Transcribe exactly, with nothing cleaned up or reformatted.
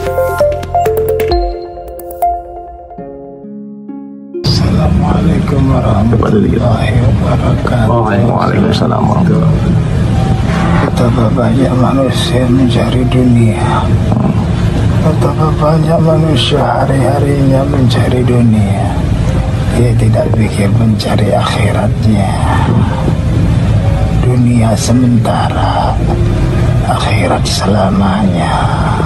Assalamualaikum warahmatullahi wabarakatuh. Waalaikumsalam warahmatullahi wabarakatuh. Betapa banyak manusia mencari dunia. Betapa banyak manusia hari-harinya mencari dunia. Dia tidak pikir mencari akhiratnya. Dunia sementara, akhirat selamanya.